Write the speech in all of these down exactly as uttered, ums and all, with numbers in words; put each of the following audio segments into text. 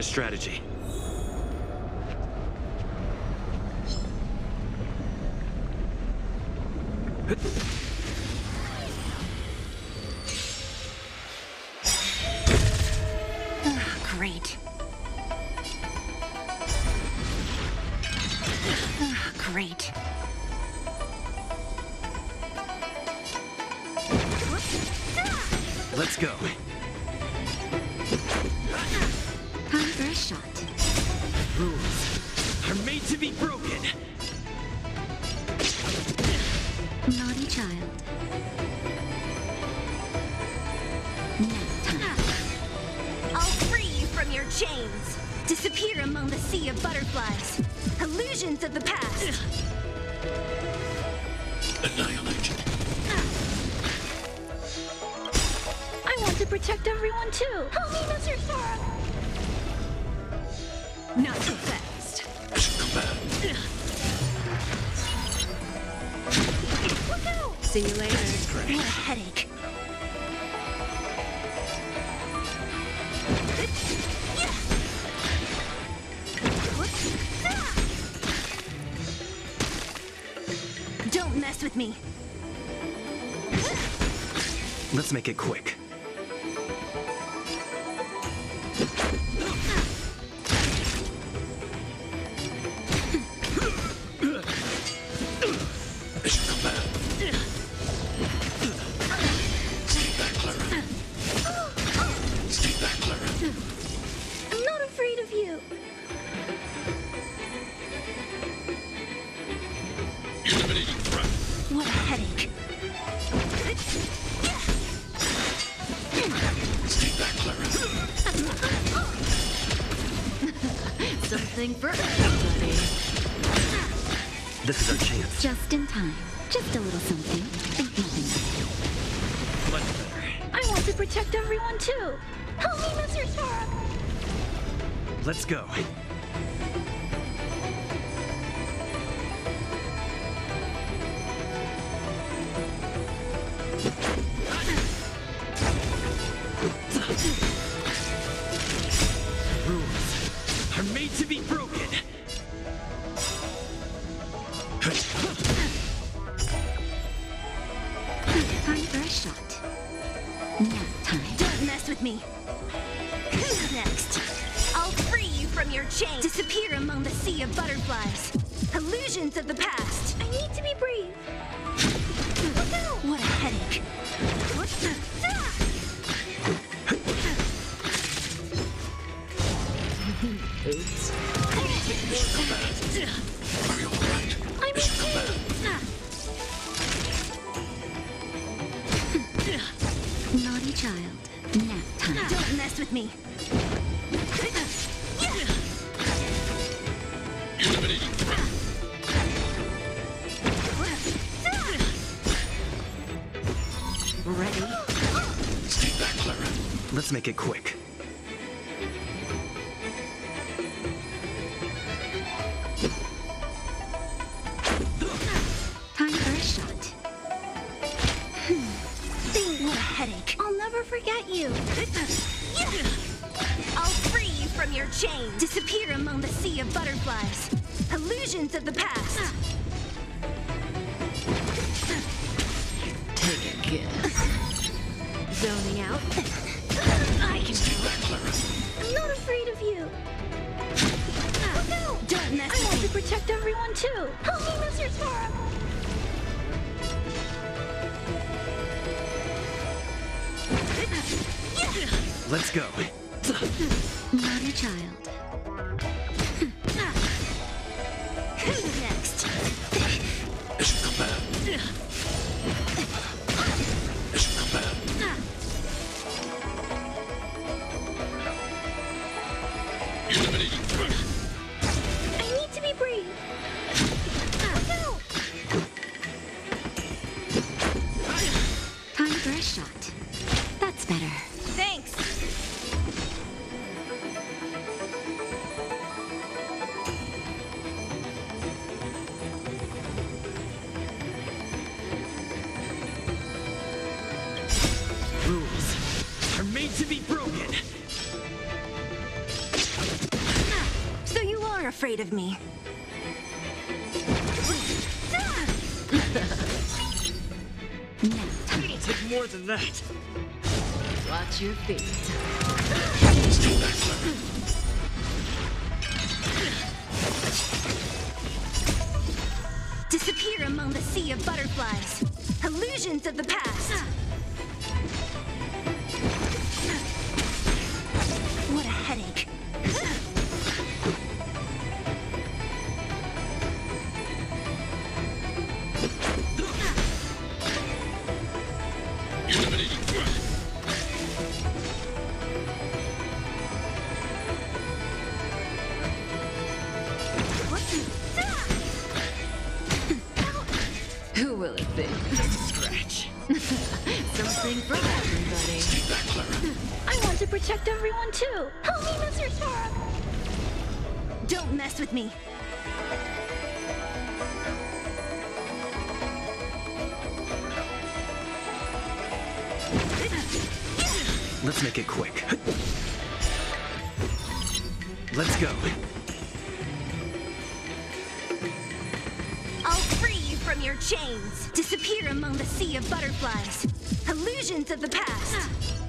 a strategy. Great. Ugh, great. Let's go. Time for a shot. Rules are made to be broken. Naughty child. Nap time. I'll free you from your chains. Disappear among the sea of butterflies. Illusions of the past. Annihilate. I want to protect everyone too. Help me, Mister Sora. Not so fast. Mission command. Look out! See you later. What a headache. Don't mess with me. Let's make it quick. Mission command. Stay back, Clara. Stay back, Clara. I'm not afraid of you. Eliminating threat. What a headache. Stay back, Clara. Something for everybody. This is our chance. Just in time. Just a little something. And nothing. Much better. I want to protect everyone too. Help me, Mister Sora. Let's go. Rules are made to be broken. Time for a shot. Nap time. Don't mess with me. Who's next? I'll free you from your chains. Disappear among the sea of butterflies. Illusions of the past. I need to be brave. Look out! What a headache. What the? Oops. Mission command. Are you alright? I'm Mission okay. command. Naughty child. Nap time. Don't mess with me. Eliminating threat. Ready? Stay back, Clara. Let's make it quick. Time for a shot. Hmm. What a headache. I'll never forget you. I'll free you from your chains. Disappear among the sea of butterflies. Illusions of the past. Take a guess. Zoning out. I can Stay do back, it. Clara. I'm not afraid of you. Look out! Don't mess with me. I want to protect everyone too. Help me, Mister Sora. Let's go. Naughty child. Who's next? Mission command. Mission command. Eliminating threat. I need to be brave. Look out! Time for a shot. That's better. Thanks. Rules are made to be broken. afraid of me. It'll take more than that. Watch your feet. Stay back, Clara. Disappear among the sea of butterflies. Illusions of the past. What a headache. Eliminating threat. Who will it be? Just a scratch. Something for everybody. Stay back, Clara. I want to protect everyone too. Help me, Mister Sora. Don't mess with me. Let's make it quick. Let's go. I'll free you from your chains. Disappear among the sea of butterflies. Illusions of the past.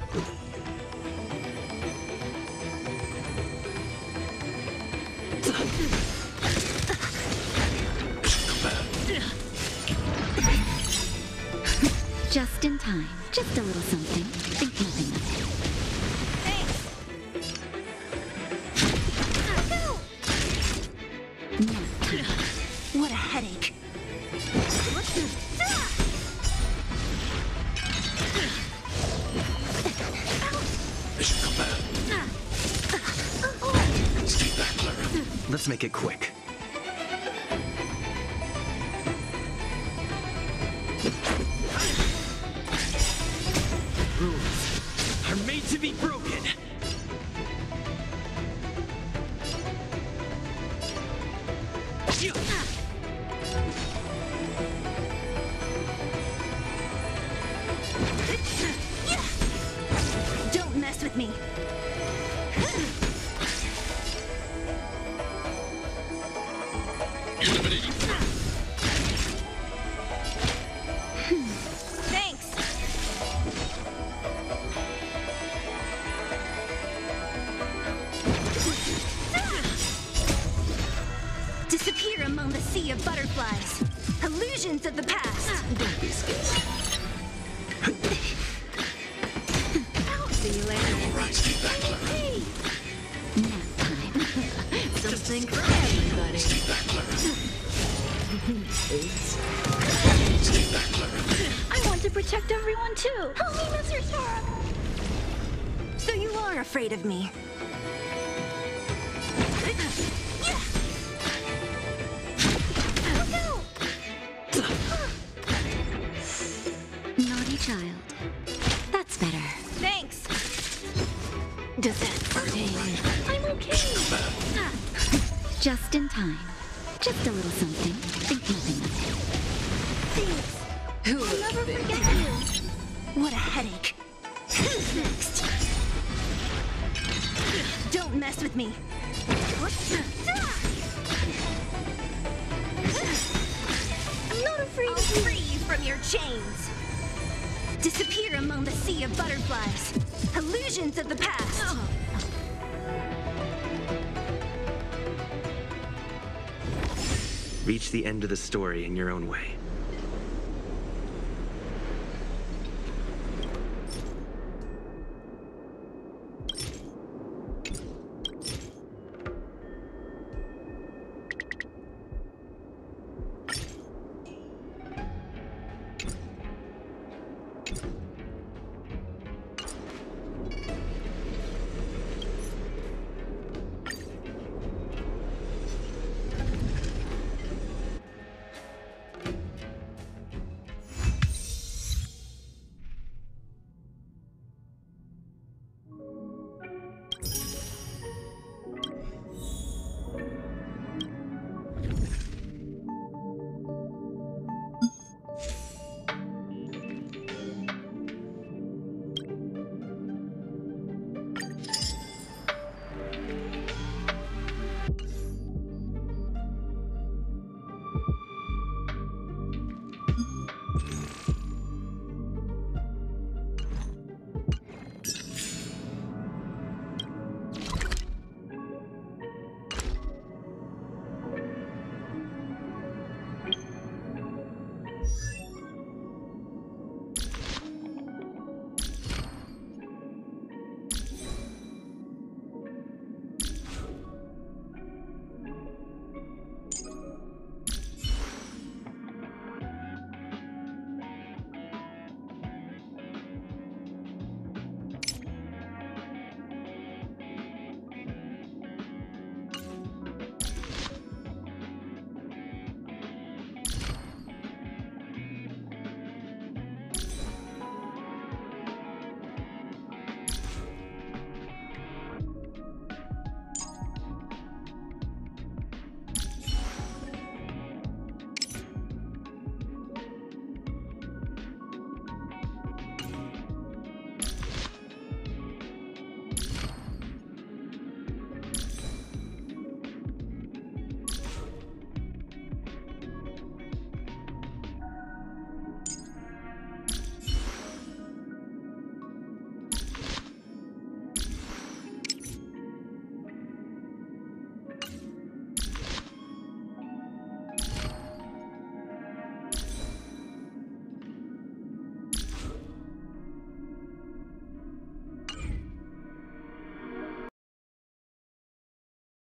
Just in time. Just a little something. Think nothing of it. Thanks. Nap time. What a headache. Mission command. Stay back, Clara. Let's make it quick. Rules are made to be broken. Don't mess with me. Eliminating threat. Thanks. Disappear among the sea of butterflies. Illusions of the past. Don't be scared. See you later. All right, stay back, Clara. Hey! Nap time. Something for everybody. Stay back, Clara. Oops. Stay back, Clara. I want to protect everyone too. Help me, Mister Sora. So you are afraid of me. Naughty child. That's better. Thanks. Does that sting? I'm okay. Just in time. Just a little something. Think nothing of it. Thanks. Who I'll will never it be? forget you. What a headache. Who's next? Don't mess with me. I'm not afraid I'll of you. Free you from your chains. Disappear among the sea of butterflies. Illusions of the past. Reach the end of the story in your own way.